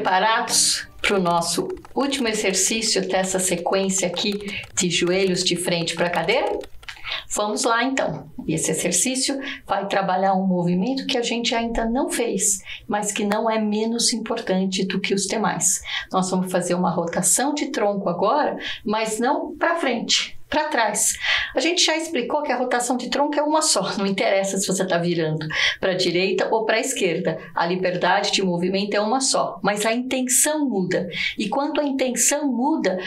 Preparados para o nosso último exercício dessa sequência aqui de joelhos de frente para a cadeira? Vamos lá então. Esse exercício vai trabalhar um movimento que a gente ainda não fez, mas que não é menos importante do que os demais. Nós vamos fazer uma rotação de tronco agora, mas não para frente, para trás. A gente já explicou que a rotação de tronco é uma só, não interessa se você está virando para a direita ou para a esquerda. A liberdade de movimento é uma só, mas a intenção muda. E quando a intenção muda,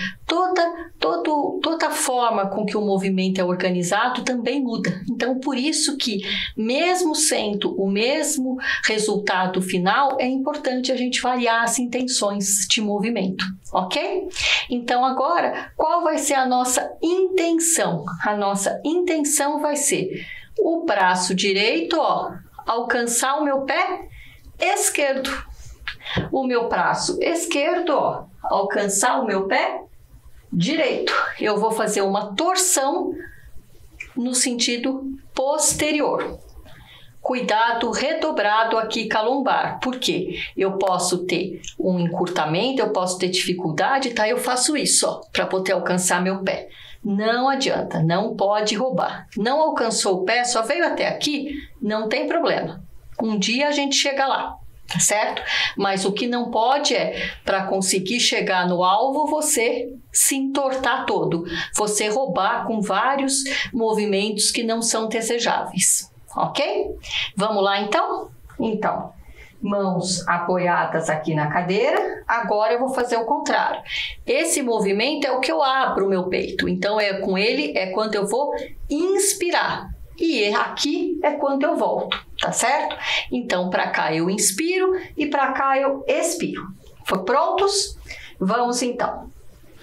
toda a forma com que o movimento é organizado também muda. Então, por isso que, mesmo sendo o mesmo resultado final, é importante a gente variar as intenções de movimento, ok? Então, agora, qual vai ser a nossa intenção? A nossa intenção vai ser o braço direito, ó, alcançar o meu pé esquerdo. O meu braço esquerdo, ó, alcançar o meu pé direito. Eu vou fazer uma torção no sentido posterior. Cuidado redobrado aqui com a lombar, porque eu posso ter um encurtamento, eu posso ter dificuldade, tá? Eu faço isso, ó, para poder alcançar meu pé. Não adianta, não pode roubar. Não alcançou o pé, só veio até aqui, não tem problema. Um dia a gente chega lá, tá certo? Mas o que não pode é, para conseguir chegar no alvo, você se entortar todo, você roubar com vários movimentos que não são desejáveis, ok? Vamos lá então? Então, mãos apoiadas aqui na cadeira. Agora eu vou fazer o contrário. Esse movimento é o que eu abro o meu peito. Então, com ele é quando eu vou inspirar. E aqui é quando eu volto, tá certo? Então, para cá eu inspiro e para cá eu expiro. Foi prontos? Vamos então.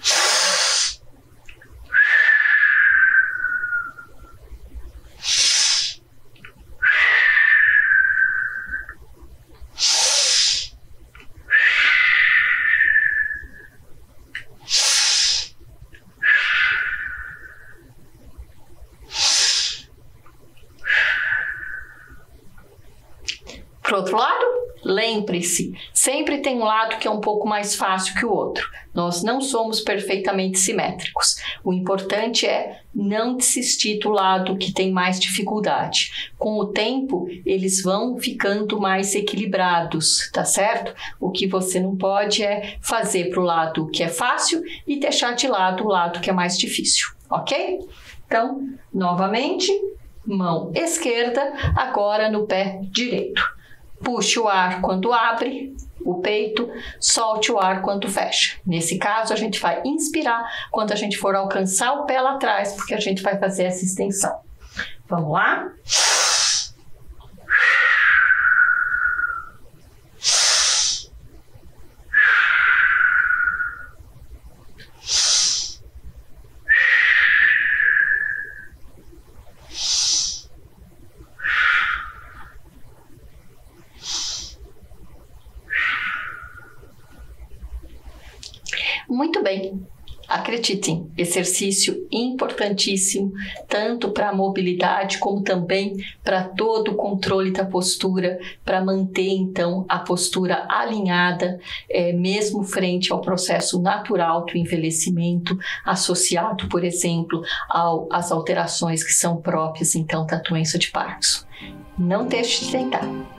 Para o outro lado, lembre-se, sempre tem um lado que é um pouco mais fácil que o outro. Nós não somos perfeitamente simétricos. O importante é não desistir do lado que tem mais dificuldade. Com o tempo, eles vão ficando mais equilibrados, tá certo? O que você não pode é fazer para o lado que é fácil e deixar de lado o lado que é mais difícil, ok? Então, novamente, mão esquerda, agora no pé direito. Puxe o ar quando abre o peito, solte o ar quando fecha. Nesse caso, a gente vai inspirar quando a gente for alcançar o pé lá atrás, porque a gente vai fazer essa extensão. Vamos lá? Muito bem, acreditem, exercício importantíssimo, tanto para a mobilidade como também para todo o controle da postura, para manter então a postura alinhada, mesmo frente ao processo natural do envelhecimento, associado, por exemplo, às alterações que são próprias então da doença de Parkinson. Não deixe de tentar.